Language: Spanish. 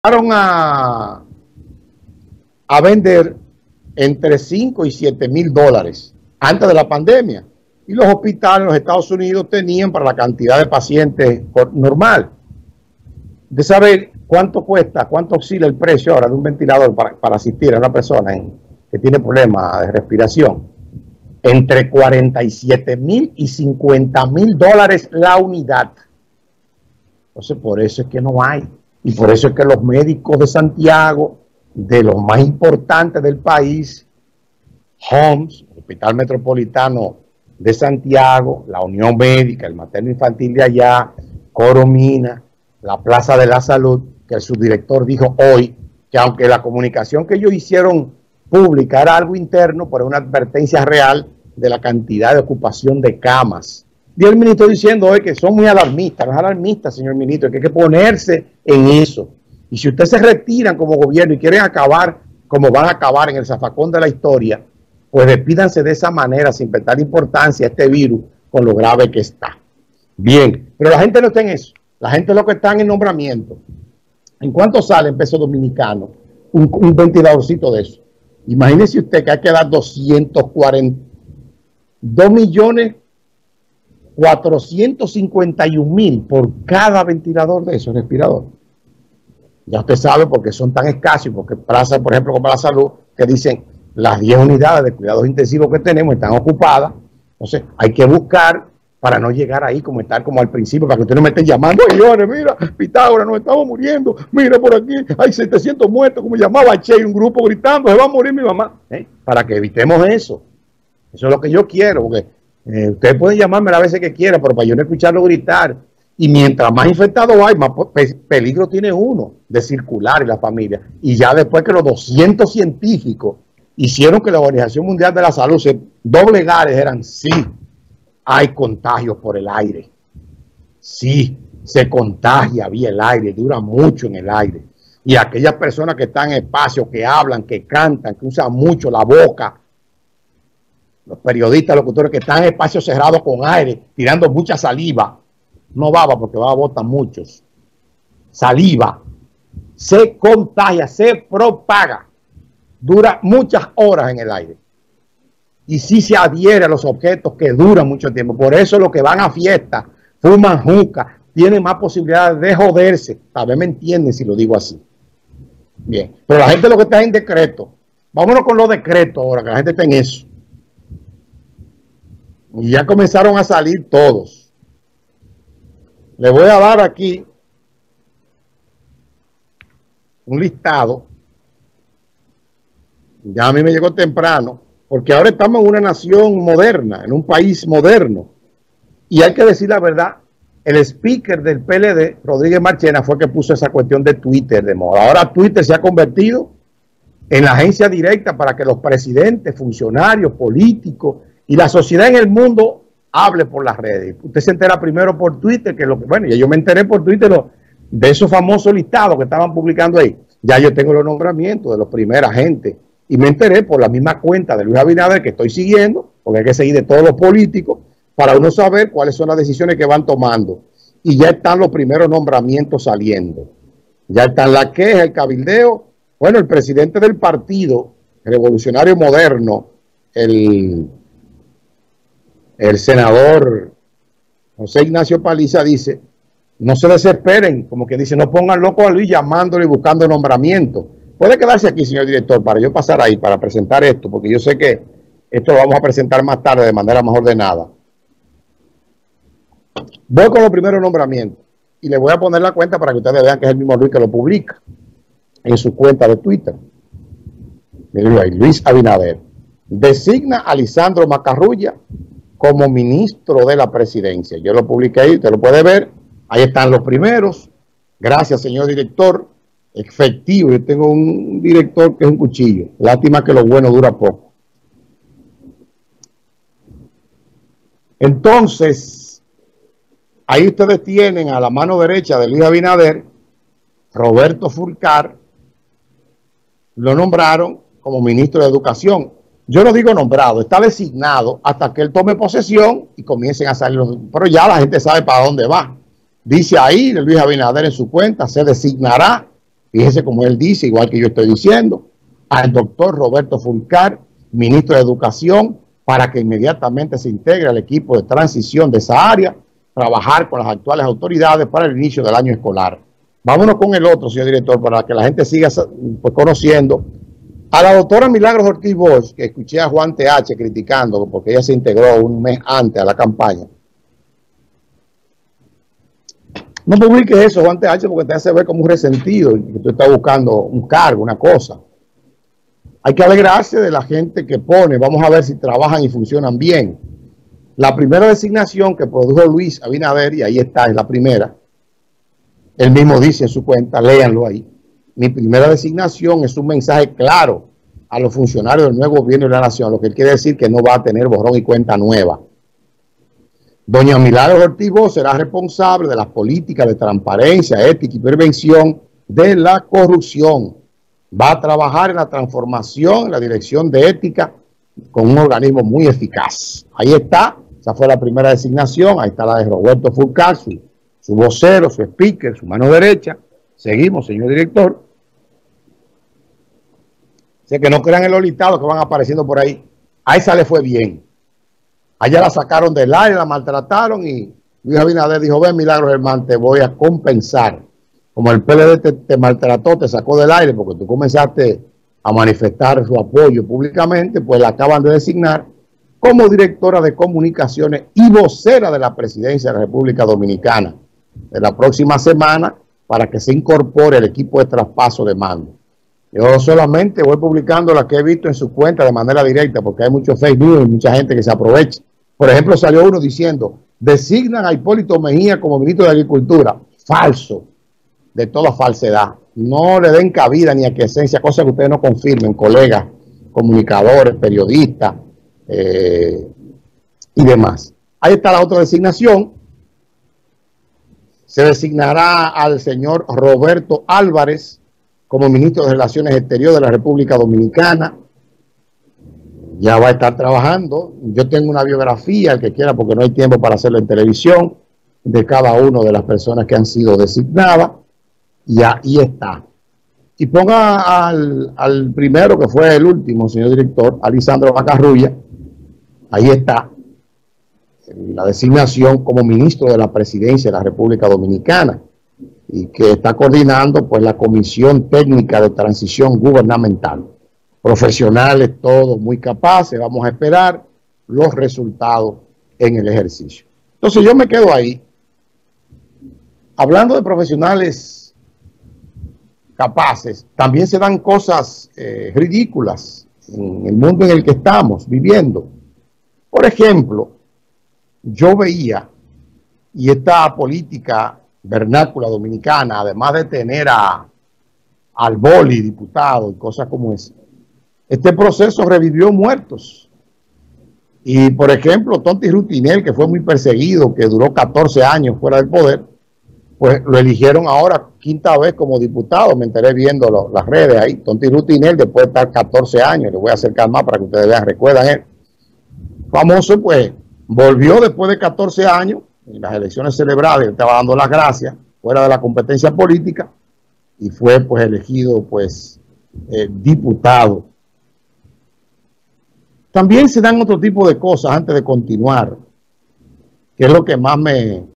a vender entre 5 y 7 mil dólares antes de la pandemia. Y los hospitales en los Estados Unidos tenían para la cantidad de pacientes normal. De saber cuánto cuesta, cuánto oscila el precio ahora de un ventilador para asistir a una persona que tiene problemas de respiración. Entre 47 mil y 50 mil dólares la unidad. Entonces, por eso es que no hay. Y por eso es que los médicos de Santiago, de los más importantes del país, HOMS, Hospital Metropolitano de Santiago, la Unión Médica, el Materno Infantil de allá, Coromina, la Plaza de la Salud, que el subdirector dijo hoy que aunque la comunicación que ellos hicieron pública era algo interno, pero una advertencia real de la cantidad de ocupación de camas. Y el ministro diciendo hoy que son muy alarmistas. No es alarmista, señor ministro, que hay que ponerse en eso. Y si ustedes se retiran como gobierno y quieren acabar como van a acabar en el zafacón de la historia, pues despídanse de esa manera sin prestar importancia a este virus con lo grave que está. Bien, pero la gente no está en eso. La gente lo que está en el nombramiento. ¿En cuánto sale en peso dominicano un ventiladorcito de eso? Imagínese usted que hay que dar 2.451.000 por cada ventilador de esos respiradores. Ya usted sabe por qué son tan escasos, porque pasa, por ejemplo, como la salud, que dicen las 10 unidades de cuidados intensivos que tenemos están ocupadas. Entonces hay que buscar para no llegar ahí como estar como al principio, para que usted no me esté llamando, millones, mira, Pitágoras, nos estamos muriendo, mira por aquí, hay 700 muertos, como llamaba Che, un grupo gritando, se va a morir mi mamá. Para que evitemos eso. Eso es lo que yo quiero, porque ustedes pueden llamarme las veces que quieran, pero para yo no escucharlo gritar. Y mientras más infectados hay, más peligro tiene uno de circular en la familia. Y ya después que los 200 científicos hicieron que la Organización Mundial de la Salud se doblegara, dijeran, sí, hay contagios por el aire. Sí, se contagia vía el aire, dura mucho en el aire. Y aquellas personas que están en espacios, que hablan, que cantan, que usan mucho la boca, los periodistas, locutores que están en espacios cerrados con aire, tirando mucha saliva, no baba porque baba botan muchos, saliva, se contagia, se propaga, dura muchas horas en el aire. Y sí se adhiere a los objetos que duran mucho tiempo. Por eso los que van a fiestas, fuman juca, tienen más posibilidades de joderse. Tal vez me entienden si lo digo así. Bien, pero la gente lo que está en decreto. Vámonos con los decretos ahora, que la gente está en eso. Y ya comenzaron a salir todos. Le voy a dar aquí un listado. Ya a mí me llegó temprano, porque ahora estamos en una nación moderna, en un país moderno. Y hay que decir la verdad, el speaker del PLD, Rodríguez Marchena, fue el que puso esa cuestión de Twitter de moda. Ahora Twitter se ha convertido en la agencia directa para que los presidentes, funcionarios, políticos y la sociedad en el mundo hable por las redes. Usted se entera primero por Twitter, que bueno, ya yo me enteré por Twitter de esos famosos listados que estaban publicando ahí. Ya yo tengo los nombramientos de los primeros agentes. Y me enteré por la misma cuenta de Luis Abinader que estoy siguiendo, porque hay que seguir de todos los políticos, para uno saber cuáles son las decisiones que van tomando. Y ya están los primeros nombramientos saliendo. Ya están la queja, el cabildeo. Bueno, el presidente del Partido Revolucionario Moderno, el senador José Ignacio Paliza, dice, no se desesperen, como que dice, no pongan loco a Luis llamándole y buscando nombramiento. Puede quedarse aquí, señor director, para yo pasar ahí, para presentar esto, porque yo sé que esto lo vamos a presentar más tarde de manera más ordenada. Voy con los primeros nombramientos y le voy a poner la cuenta para que ustedes vean que es el mismo Luis que lo publica en su cuenta de Twitter. Miren ahí, Luis Abinader designa a Lisandro Macarrulla como ministro de la presidencia. Yo lo publiqué ahí, usted lo puede ver. Ahí están los primeros. Gracias, señor director. Efectivo, yo tengo un director que es un cuchillo. Lástima que lo bueno dura poco. Entonces, ahí ustedes tienen a la mano derecha de Luis Abinader, Roberto Fulcar, lo nombraron como ministro de Educación. Yo no digo nombrado, está designado hasta que él tome posesión y comiencen a salir los... Pero ya la gente sabe para dónde va. Dice ahí Luis Abinader en su cuenta, se designará fíjese como él dice, igual que yo estoy diciendo, al doctor Roberto Fulcar, ministro de Educación, para que inmediatamente se integre al equipo de transición de esa área, trabajar con las actuales autoridades para el inicio del año escolar. Vámonos con el otro, señor director, para que la gente siga pues, conociendo a la doctora Milagros Ortiz Bosch, que escuché a Juan TH criticando porque ella se integró un mes antes a la campaña. No publiques eso, Juan TH, porque te hace ver como un resentido y que tú estás buscando un cargo, una cosa. Hay que alegrarse de la gente que pone. Vamos a ver si trabajan y funcionan bien. La primera designación que produjo Luis Abinader, y ahí está, es la primera. Él mismo dice en su cuenta, léanlo ahí. Mi primera designación es un mensaje claro a los funcionarios del nuevo gobierno de la nación, lo que quiere decir que no va a tener borrón y cuenta nueva. Doña Milagros Ortiz Bosch será responsable de las políticas de transparencia, ética y prevención de la corrupción. Va a trabajar en la transformación, en la dirección de ética, con un organismo muy eficaz. Ahí está, esa fue la primera designación. Ahí está la de Roberto Fulcar, su vocero, su speaker, su mano derecha. Seguimos, señor director. Sé que no crean en los listados que van apareciendo por ahí. A esa le fue bien. Allá la sacaron del aire, la maltrataron y Luis Abinader dijo, ven Milagros, hermano, te voy a compensar. Como el PLD te maltrató, te sacó del aire porque tú comenzaste a manifestar su apoyo públicamente, pues la acaban de designar como directora de comunicaciones y vocera de la presidencia de la República Dominicana de la próxima semana para que se incorpore el equipo de traspaso de mando. Yo solamente voy publicando la que he visto en su cuenta de manera directa porque hay muchos fake news y mucha gente que se aprovecha. Por ejemplo, salió uno diciendo, designan a Hipólito Mejía como ministro de Agricultura. Falso, de toda falsedad. No le den cabida ni aquiescencia, cosas que ustedes no confirmen, colegas, comunicadores, periodistas y demás. Ahí está la otra designación. Se designará al señor Roberto Álvarez como ministro de Relaciones Exteriores de la República Dominicana. Ya va a estar trabajando. Yo tengo una biografía, el que quiera, porque no hay tiempo para hacerlo en televisión, de cada una de las personas que han sido designadas. Y ahí está. Y ponga al primero, que fue el último, señor director, Alisandro Macarrulla. Ahí está la designación como ministro de la presidencia de la República Dominicana y que está coordinando pues la Comisión Técnica de Transición Gubernamental. Profesionales todos muy capaces, vamos a esperar los resultados en el ejercicio. Entonces yo me quedo ahí. Hablando de profesionales capaces, también se dan cosas ridículas en el mundo en el que estamos viviendo. Por ejemplo, yo veía, y esta política vernácula dominicana, además de tener al boli diputado y cosas como esa, este proceso revivió muertos. Y por ejemplo, Tonti Rutinel, que fue muy perseguido, que duró 14 años fuera del poder, pues lo eligieron ahora quinta vez como diputado. Me enteré viendo las redes ahí. Tonti Rutinel, después de estar 14 años, le voy a acercar más para que ustedes vean, recuerdan él. Famoso, pues, volvió después de 14 años, en las elecciones celebradas, él estaba dando las gracias, fuera de la competencia política, y fue, pues, elegido, pues, diputado. También se dan otro tipo de cosas antes de continuar, que es lo que más me